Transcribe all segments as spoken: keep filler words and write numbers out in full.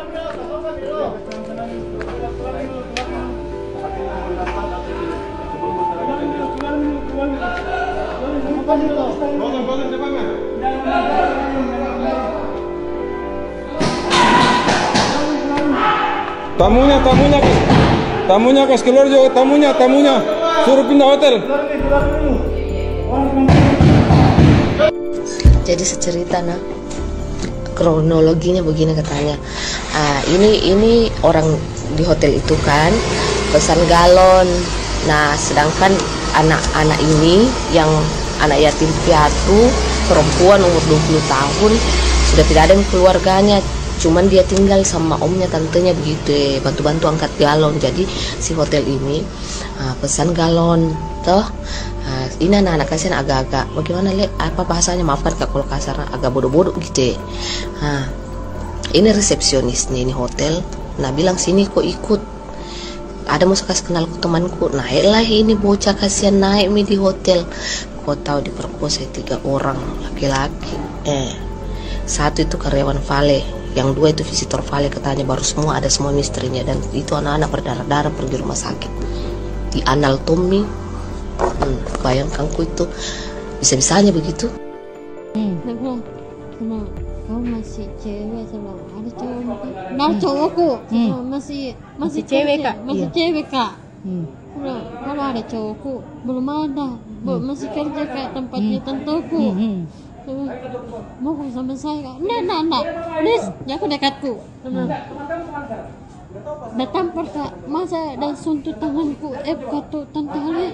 Tamunya, tamunya, tamunya kas keluar juga, tamunya, tamunya, suruh pindah hotel. Jadi secerita nah, kronologinya begini katanya. Ah, ini ini orang di hotel itu kan pesan galon. Nah, sedangkan anak-anak ini yang anak yatim piatu perempuan umur dua puluh tahun sudah tidak ada yang keluarganya. Cuman dia tinggal sama omnya tantenya begitu, bantu-bantu angkat galon. Jadi si hotel ini uh, pesan galon toh. Uh, ini anak-anak kasihan agak-agak bagaimana le apa bahasanya, maafkan kak kalau kasar, agak bodoh-bodoh gitu. Nah, ini resepsionisnya ini hotel. Nah, bilang sini kok ikut. Ada mau kasih kenal ke temanku. Naiklah ini bocah kasihan naik mi di hotel. Kau tahu diperkosa tiga orang laki-laki. Eh, satu itu karyawan Vale. Yang dua itu visitor Vale katanya, baru semua ada semua misterinya. Dan itu anak-anak berdarah-darah pergi rumah sakit di anatomi. hmm, Bayangkan ku itu bisa-bisanya begitu. hmm. Sama kau masih cewek, sama ada cowok, nah cowokku hmm. masih masih, masih cewek kak, masih iya. cewek kak. hmm. Nah, kalau ada cowokku belum ada, hmm. masih kerja kak tempatnya hmm. tentuku. hmm. hmm. Mau sama saya kak, nah nah nah, please, jangan dekatku. hmm. Datang per kak, masa dan suntuk tanganku, eh katu tantale,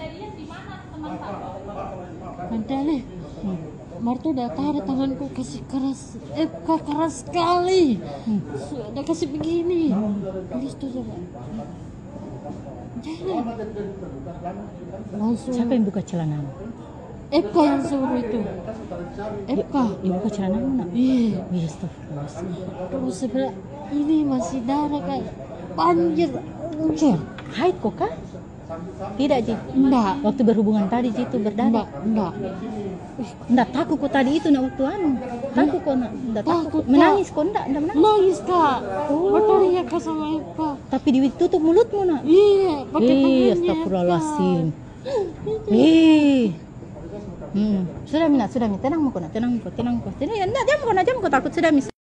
tantale. hmm. Martu udah tarik tanganku, kasih keras, eh kak keras sekali. hmm. Udah kasih begini, please tuh coba. Jangan. Langsung. Siapa yang buka celana? F K yang suruh itu. F K yang buka celana mana? Iya. Iya, astagfirullah. Terus sebelah ini masih darah kan, banjir. Anjir. Haid kok kak? Tidak Ji? Enggak. Waktu berhubungan tadi Ji itu berdarah? Enggak. Enggak. Enggak takut kok tadi itu nak waktu anu. Takut kok nak. Enggak takut. Menangis kok enggak? Enggak menangis. Nangis kak. Oh. Berteriak kak sama F K. Tapi ditutup mulutmu nak? Iya. Pakai tangannya. Iya, astagfirullahaladzim. Ih. Hmm. Sudah Mina, sudah Mina, tenang muka, tenang muka, tenang muka. Tenang, enggak, jangan muka, jangan muka takut sudah Mina.